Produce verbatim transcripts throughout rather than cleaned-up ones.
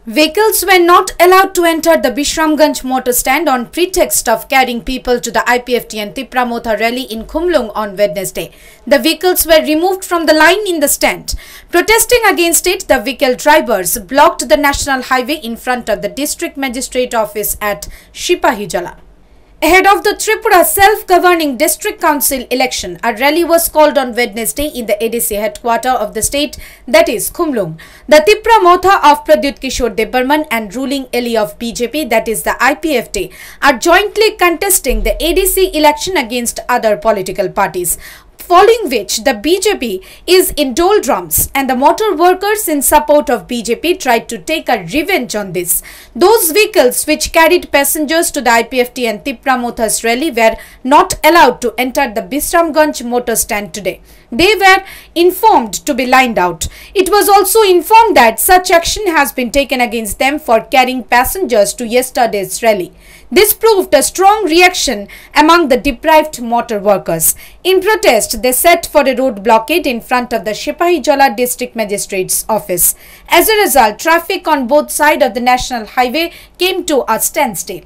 Vehicles were not allowed to enter the Bishramganj motor stand on pretext of carrying people to the I P F T and Tipramotha rally in Khumlung on Wednesday. The vehicles were removed from the line in the stand. Protesting against it, the vehicle drivers blocked the national highway in front of the district magistrate office at Shipahijala. Ahead of the Tripura self-governing district council election, a rally was called on Wednesday in the A D C headquarter of the state, that is Khumlung. The Tipramotha of Pradyut Kishore Debbarman and ruling Eli of B J P, that is the I P F T, are jointly contesting the A D C election against other political parties. Following which, the B J P is in doldrums and the motor workers in support of B J P tried to take a revenge on this. Those vehicles which carried passengers to the I P F T and Tipramotha's rally were not allowed to enter the Bishramganj motor stand today. They were informed to be lined out. It was also informed that such action has been taken against them for carrying passengers to yesterday's rally. This proved a strong reaction among the deprived motor workers. In protest, they set for a road blockade in front of the Shipahijala district magistrate's office. As a result, traffic on both sides of the national highway came to a standstill.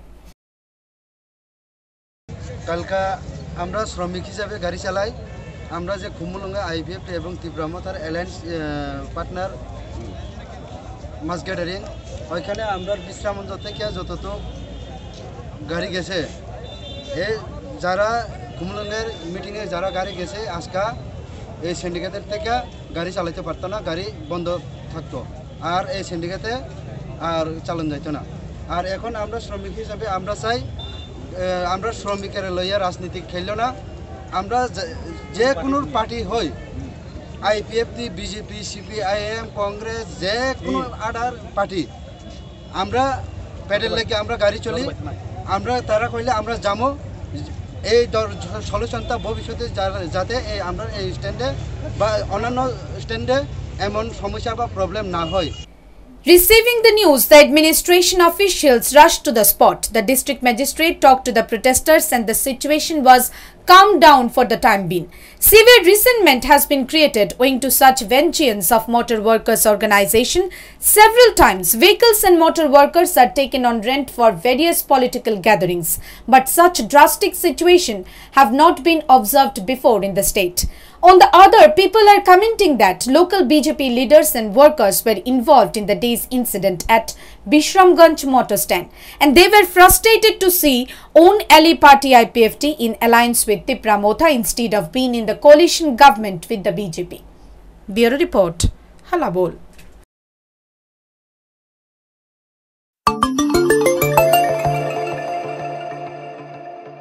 কালকা আমরা শ্রমিক হিসাবে গাড়ি চালাই আমরা যে Khumulwng IPF এবং তিপ্রামথার অ্যালায়েন্স পার্টনার মাস গ্যাদারিং ওইখানে আমরা বিশ্রামঞ্চ থেকে যতত গাড়ি গেছে এই যারা খুমলুঙ্গের মিটিংয়ে যারা গাড়ি গেছে আজকা এই সিন্ডিকেটের থেকে গাড়ি চালাতে পারতো না গাড়ি বন্ধ থাকতো আর এই সিন্ডিকেটে আর চালানো যেত না আর এখন আমরা শ্রমিক হিসাবে আমরা চাই আমরা শ্রমিকের লইয়া রাজনীতি খেললো না আমরা যে কোনো পার্টি হই আইপিএফটি বিজেপি সিপিআইএম কংগ্রেস যে কোনো আদার পার্টি আমরা প্যাডেল লেগে আমরা গাড়ি চলি আমরা তারা কইলে আমরা যাবো এই সলিউশনটা ভবিষ্যতে যাতে এই আমরা এই স্ট্যান্ডে বা অন্যান্য স্ট্যান্ডে এমন সমস্যা বা প্রবলেম না হয়। Receiving the news, the administration officials rushed to the spot. The district magistrate talked to the protesters and the situation was calmed down for the time being. Severe resentment has been created owing to such vengeance of motor workers organization. Several times, vehicles and motor workers are taken on rent for various political gatherings. But such drastic situation have not been observed before in the state. On the other, people are commenting that local B J P leaders and workers were involved in the day's incident at Bishramganj motor stand, and they were frustrated to see own ally party I P F T in alliance with Tipramotha instead of being in the coalition government with the B J P. Bureau Report, Halabol.